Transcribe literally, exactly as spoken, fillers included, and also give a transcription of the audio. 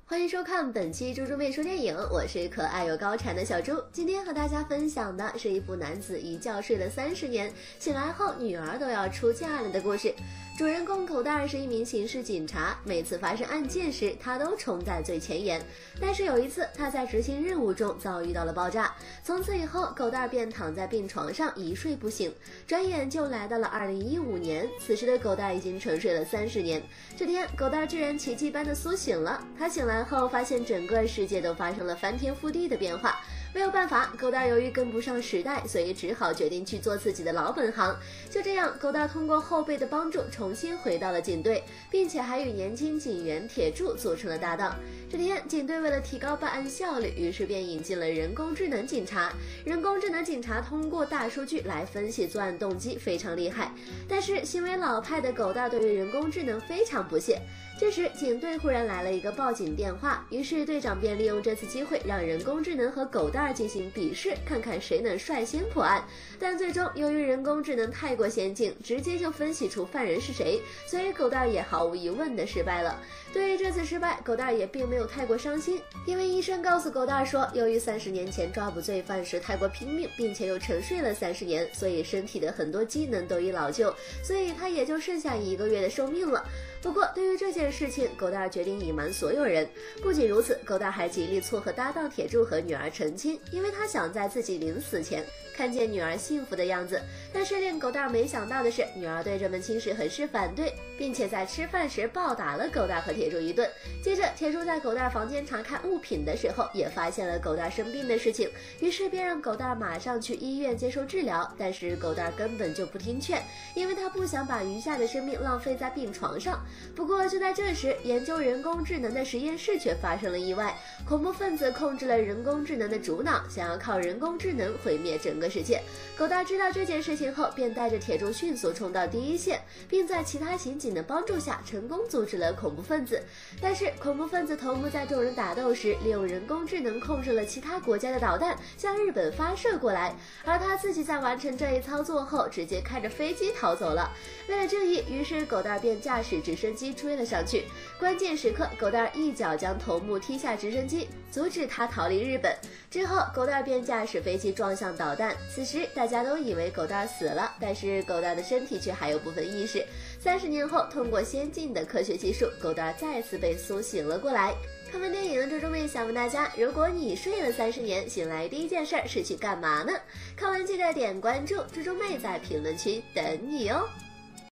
欢迎收看本期猪猪妹说电影，我是可爱又高产的小猪。今天和大家分享的是一部男子一觉睡了三十年，醒来后女儿都要出嫁了的故事。主人公狗蛋儿是一名刑事警察，每次发生案件时，他都冲在最前沿。但是有一次，他在执行任务中遭遇到了爆炸，从此以后，狗蛋儿便躺在病床上一睡不醒。转眼就来到了二零一五年，此时的狗蛋儿已经沉睡了三十年。这天，狗蛋儿居然奇迹般的苏醒了。他醒来后，发现整个世界都发生了翻天覆地的变化。没有办法，狗蛋儿由于跟不上时代，所以只好决定去做自己的老本行。就这样，狗蛋儿通过后辈的帮助，重新回到了警队，并且还与年轻警员铁柱组成了搭档。这天，警队为了提高办案效率，于是便引进了人工智能警察。人工智能警察通过大数据来分析作案动机，非常厉害。但是行为老派的狗蛋儿对于人工智能非常不屑。这时，警队忽然来了一个报警电话，于是队长便利用这次机会，让人工智能和狗蛋儿进行比试，看看谁能率先破案。但最终，由于人工智能太过先进，直接就分析出犯人是谁，所以狗蛋儿也毫无疑问的失败了。对于这次失败，狗蛋儿也并没有太过伤心，因为医生告诉狗蛋儿说，由于三十年前抓捕罪犯时太过拼命，并且又沉睡了三十年，所以身体的很多机能都已老旧，所以他也就剩下一个月的寿命了。不过，对于这件事情，狗蛋儿决定隐瞒所有人。不仅如此，狗蛋儿还极力撮合搭档铁柱和女儿成亲，因为他想在自己临死前看见女儿幸福的样子。但是令狗蛋儿没想到的是，女儿对这门亲事很是反对，并且在吃饭时暴打了狗蛋儿和铁柱一顿。接着，铁柱在狗蛋儿房间查看物品的时候，也发现了狗蛋儿生病的事情，于是便让狗蛋儿马上去医院接受治疗。但是狗蛋儿根本就不听劝，因为他不想把余下的生命浪费在病床上。不过就在这时，研究人工智能的实验室却发生了意外，恐怖分子控制了人工智能的主脑，想要靠人工智能毁灭整个世界。狗蛋儿知道这件事情后，便带着铁柱迅速冲到第一线，并在其他刑警的帮助下成功阻止了恐怖分子。但是恐怖分子头目在众人打斗时，利用人工智能控制了其他国家的导弹向日本发射过来，而他自己在完成这一操作后，直接开着飞机逃走了。为了正义，于是狗蛋儿便驾驶直升机追了上去。关键时刻，狗蛋儿一脚将头目踢下直升机，阻止他逃离日本。之后，狗蛋儿便驾驶飞机撞向导弹。此时，大家都以为狗蛋儿死了，但是狗蛋儿的身体却还有部分意识。三十年后，通过先进的科学技术，狗蛋儿再次被苏醒了过来。看完电影，猪猪妹想问大家，如果你睡了三十年，醒来第一件事是去干嘛呢？看完记得点关注，猪猪妹在评论区等你哦。